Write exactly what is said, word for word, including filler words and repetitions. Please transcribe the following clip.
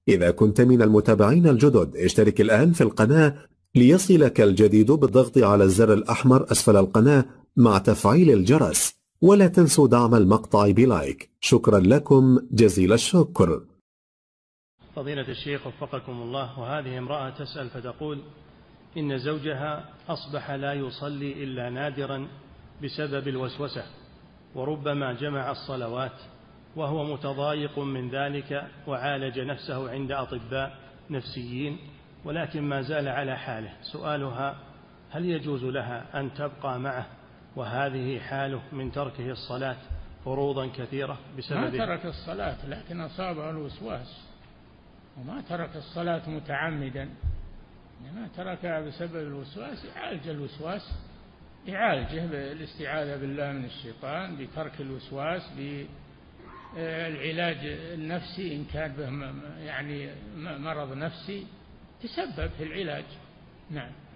إذا كنت من المتابعين الجدد اشترك الآن في القناة ليصلك الجديد بالضغط على الزر الأحمر أسفل القناة مع تفعيل الجرس، ولا تنسوا دعم المقطع بلايك. شكرا لكم جزيل الشكر. فضيلة الشيخ وفقكم الله، وهذه امرأة تسأل فتقول إن زوجها أصبح لا يصلي إلا نادرا بسبب الوسوسة، وربما جمع الصلوات وهو متضايق من ذلك، وعالج نفسه عند أطباء نفسيين ولكن ما زال على حاله. سؤالها: هل يجوز لها أن تبقى معه وهذه حاله من تركه الصلاة فروضا كثيرة بسبب؟ ما ترك الصلاة لكن أصابه الوسواس، وما ترك الصلاة متعمدا، ما تركها بسبب الوسواس. يعالج الوسواس، يعالجه بالاستعاذة بالله من الشيطان، بترك الوسواس، بالعلاج النفسي إن كان به يعني مرض نفسي تسبب في العلاج. نعم.